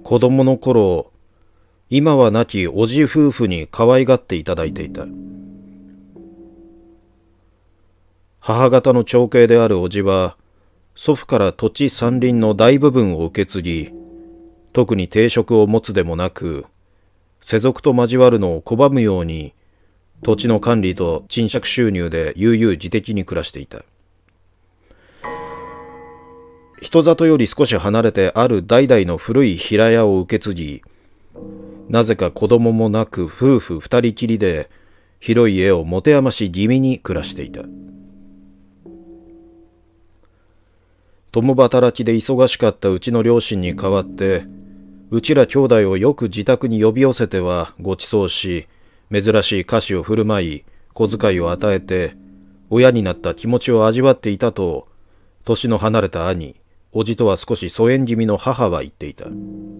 子供の頃、今は亡きおじ夫婦に可愛がっていただいていた。母方の長兄であるおじは、祖父から土地山林の大部分を受け継ぎ、特に定職を持つでもなく、世俗と交わるのを拒むように、土地の管理と賃借収入で悠々自適に暮らしていた。人里より少し離れてある代々の古い平屋を受け継ぎ、なぜか子供もなく夫婦二人きりで広い家を持て余し気味に暮らしていた。共働きで忙しかったうちの両親に代わって、うちら兄弟をよく自宅に呼び寄せてはご馳走し、珍しい菓子を振る舞い、小遣いを与えて、親になった気持ちを味わっていたと、年の離れた兄、おじとは少し疎遠気味の母は言っていた。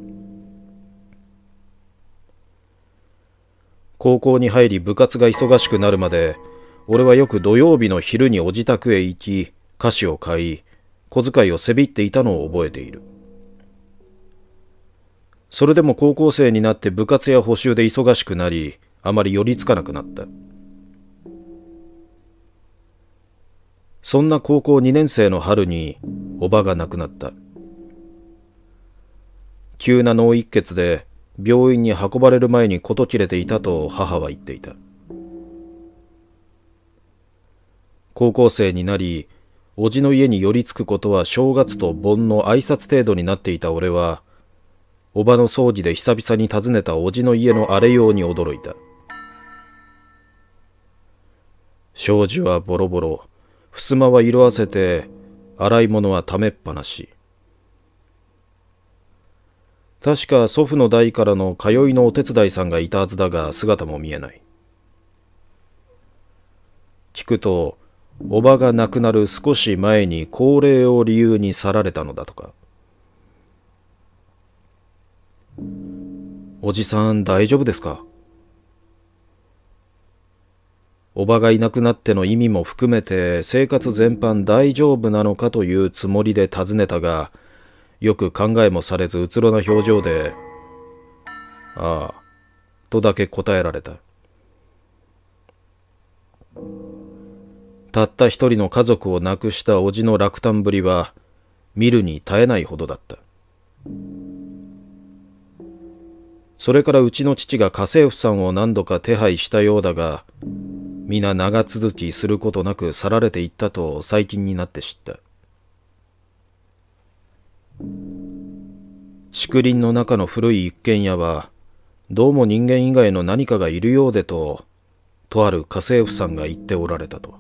高校に入り部活が忙しくなるまで、俺はよく土曜日の昼にお自宅へ行き、菓子を買い、小遣いをせびっていたのを覚えている。それでも高校生になって部活や補習で忙しくなり、あまり寄りつかなくなった。そんな高校2年生の春に、おばが亡くなった。急な脳一血で病院に運ばれる前に事切れていたと母は言っていた。高校生になり、おじの家に寄りつくことは正月と盆の挨拶程度になっていた俺は、おばの葬儀で久々に訪ねたおじの家の荒れように驚いた。障子はボロボロ、襖は色あせて、洗い物はためっぱなし。確か祖父の代からの通いのお手伝いさんがいたはずだが姿も見えない。聞くと、おばが亡くなる少し前に高齢を理由に去られたのだとか。おじさん大丈夫ですか？おばがいなくなっての意味も含めて生活全般大丈夫なのかというつもりで尋ねたが、よく考えもされずうつろな表情で、ああ、とだけ答えられた。たった一人の家族を亡くしたおじの落胆ぶりは、見るに耐えないほどだった。それからうちの父が家政婦さんを何度か手配したようだが、皆長続きすることなく去られていったと最近になって知った。竹林の中の古い一軒家は、どうも人間以外の何かがいるようでと、とある家政婦さんが言っておられたと。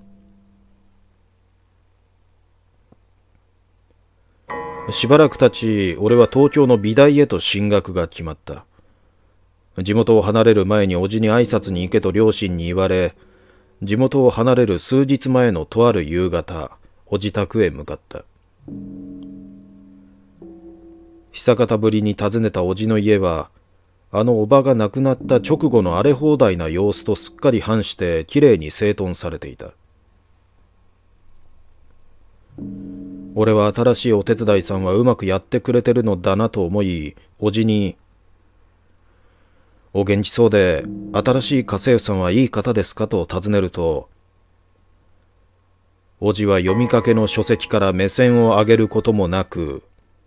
しばらく経ち、俺は東京の美大へと進学が決まった。地元を離れる前に叔父に挨拶に行けと両親に言われ、地元を離れる数日前のとある夕方、お自宅へ向かった。久方ぶりに訪ねた叔父の家は、あのおばが亡くなった直後の荒れ放題な様子とすっかり反してきれいに整頓されていた。俺は新しいお手伝いさんはうまくやってくれてるのだなと思い、叔父に、お元気そうで、新しい家政婦さんはいい方ですかと尋ねると、叔父は読みかけの書籍から目線を上げることもなく、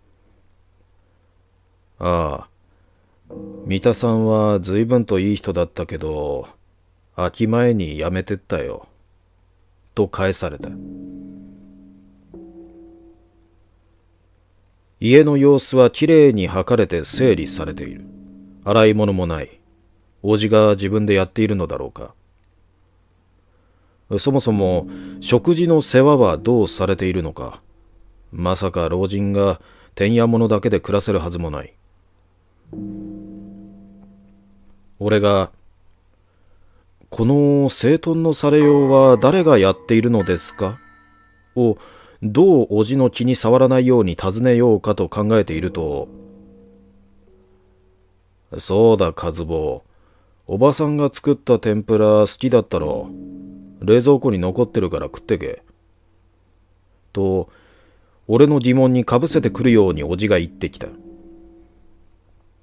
ああ、三田さんは随分といい人だったけど、秋前に辞めてったよ、と返された。家の様子はきれいに剥かれて整理されている。洗い物もない。叔父が自分でやっているのだろうか。そもそも食事の世話はどうされているのか。まさか老人がてんやものだけで暮らせるはずもない。俺が、この整頓のされようは誰がやっているのですかをどう叔父の気に障らないように尋ねようかと考えていると、そうだ和坊、おばさんが作った天ぷら好きだったろ。冷蔵庫に残ってるから食ってけ。と、俺の疑問にかぶせてくるように叔父が言ってきた。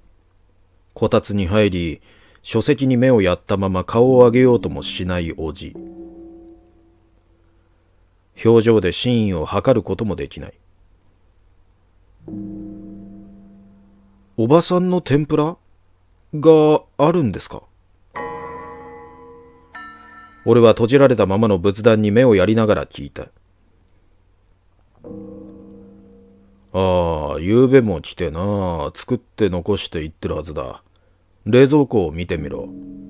こたつに入り、書籍に目をやったまま顔を上げようともしないおじ。表情で真意を測ることもできない。おばさんの天ぷらがあるんですか？俺は閉じられたままの仏壇に目をやりながら聞いた。ああ、ゆうべも来てな、作って残していってるはずだ。冷蔵庫を見てみろ。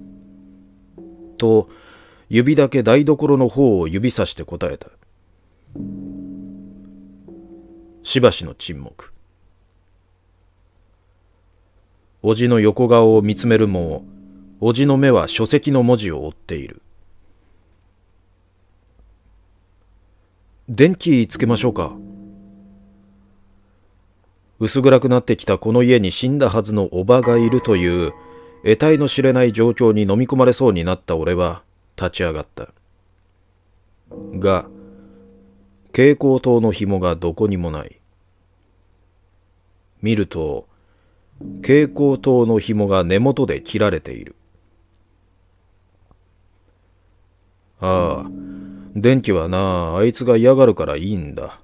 と、指だけ台所の方を指さして答えた。しばしの沈黙。おじの横顔を見つめるも、おじの目は書籍の文字を追っている。電気つけましょうか。薄暗くなってきたこの家に死んだはずのおばがいるという得体の知れない状況に飲み込まれそうになった俺は立ち上がった。が、蛍光灯の紐がどこにもない。見ると、蛍光灯の紐が根元で切られている。ああ、電気はな、あいつが嫌がるからいいんだ。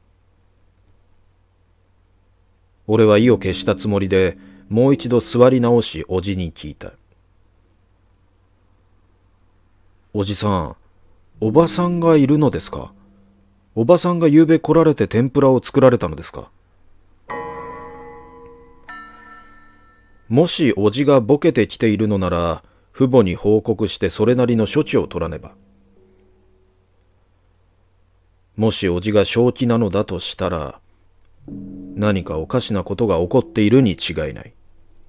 俺は意を消したつもりで、もう一度座り直し、おじに聞いた。おじさん、おばさんがいるのですか？おばさんがゆうべ来られて天ぷらを作られたのですか？もしおじがボケてきているのなら、父母に報告してそれなりの処置を取らねば。もしおじが正気なのだとしたら、何かおかしなことが起こっているに違いない。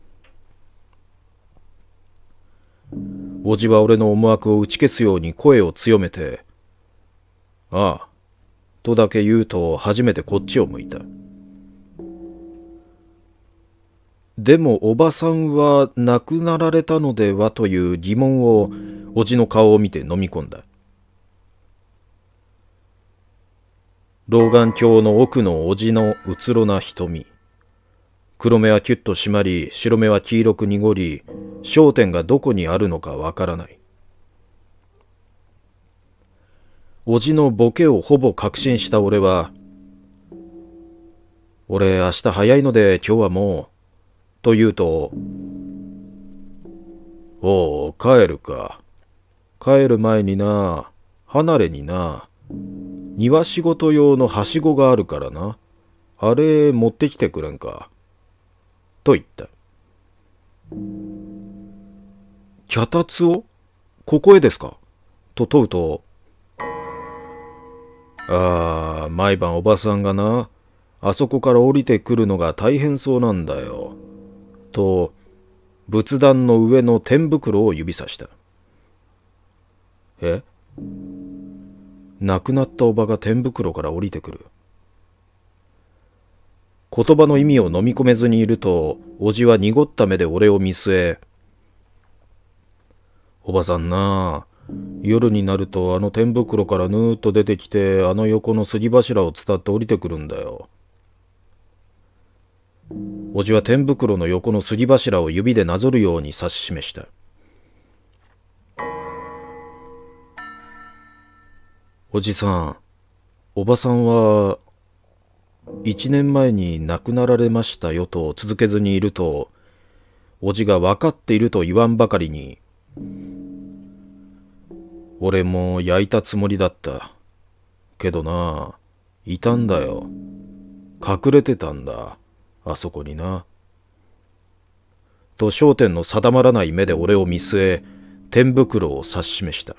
おじは俺の思惑を打ち消すように声を強めて、ああ、とだけ言うと初めてこっちを向いた。でもおばさんは亡くなられたのではという疑問をおじの顔を見て飲み込んだ。老眼鏡の奥のおじのうつろな瞳。黒目はキュッと締まり、白目は黄色く濁り、焦点がどこにあるのかわからない。おじのボケをほぼ確信した俺は、俺明日早いので今日はもう、と言うと、おう、帰るか。帰る前にな、離れにな、庭仕事用のはしごがあるからな。あれ持ってきてくれんか。と言った。脚立をここへですか？と問うと、ああ、毎晩おばさんがな、あそこから降りてくるのが大変そうなんだよ。と、仏壇の上の天袋を指さした。え？亡くなったおばが天袋から降りてくる。言葉の意味を飲み込めずにいると、おじは濁った目で俺を見据え、おばさんなあ、夜になるとあの天袋からぬーっと出てきて、あの横の杉柱を伝って降りてくるんだよ。おじは天袋の横の杉柱を指でなぞるように指し示した。おじさん、おばさんは、1年前に亡くなられましたよと続けずにいると、おじが分かっていると言わんばかりに、俺も焼いたつもりだった。けどな、いたんだよ。隠れてたんだ。あそこにな。と焦点の定まらない目で俺を見据え、天袋を指し示した。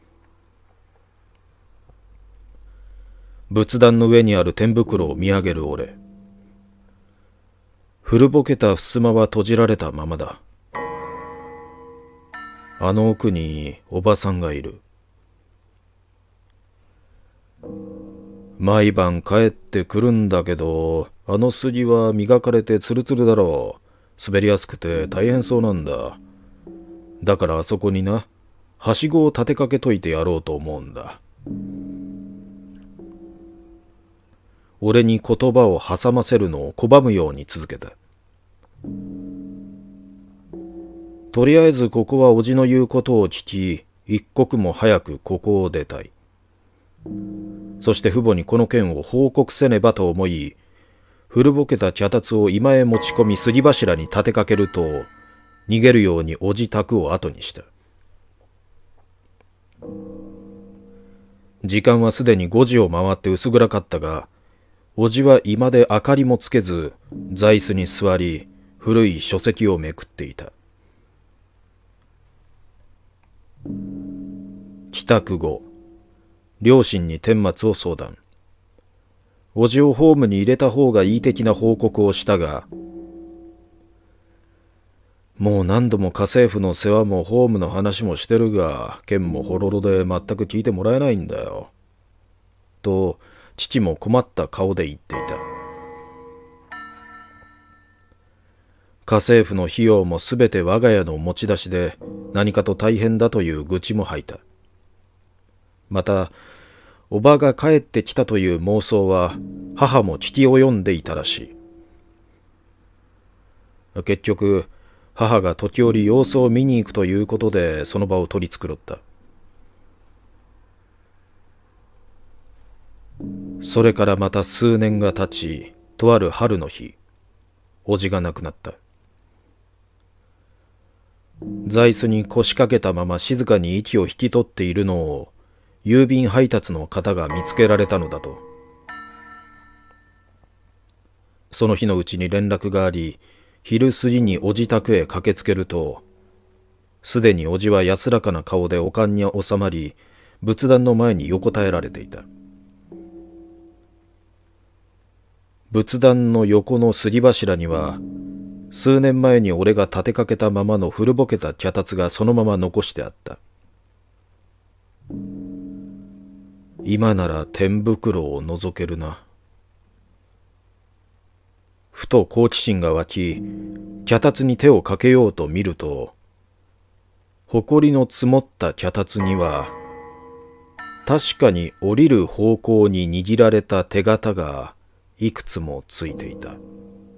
仏壇の上にある天袋を見上げる俺。古ぼけた襖は閉じられたままだ。あの奥におばさんがいる。毎晩帰ってくるんだけど、あの杉は磨かれてツルツルだろう。滑りやすくて大変そうなんだ。だからあそこにな、はしごを立てかけといてやろうと思うんだ。俺に言葉を挟ませるのを拒むように続けた。 とりあえずここはおじの言うことを聞き、一刻も早くここを出たい。そして父母にこの件を報告せねばと思い、古ぼけた脚立を居間へ持ち込みすり柱に立てかけると、逃げるようにおじ宅を後にした。時間はすでに5時を回って薄暗かったが、おじは居間で明かりもつけず、座椅子に座り、古い書籍をめくっていた。帰宅後、両親に顛末を相談。おじをホームに入れた方がいい的な報告をしたが、もう何度も家政婦の世話もホームの話もしてるが、剣もほろろで全く聞いてもらえないんだよ。と、父も困った顔で言っていた。家政婦の費用もすべて我が家の持ち出しで、何かと大変だという愚痴も吐いた。また、おばが帰ってきたという妄想は、母も聞き及んでいたらしい。結局、母が時折様子を見に行くということで、その場を取り繕った。それからまた数年が経ち、とある春の日、おじが亡くなった。座椅子に腰掛けたまま静かに息を引き取っているのを、郵便配達の方が見つけられたのだと。その日のうちに連絡があり、昼過ぎにおじ宅へ駆けつけると、すでにおじは安らかな顔でお棺に収まり、仏壇の前に横たえられていた。仏壇の横のすり柱には、数年前に俺が立てかけたままの古ぼけた脚立がそのまま残してあった。今なら天袋を覗けるな。ふと好奇心が湧き、脚立に手をかけようと見ると、埃の積もった脚立には、確かに降りる方向に握られた手形がいくつもついていた。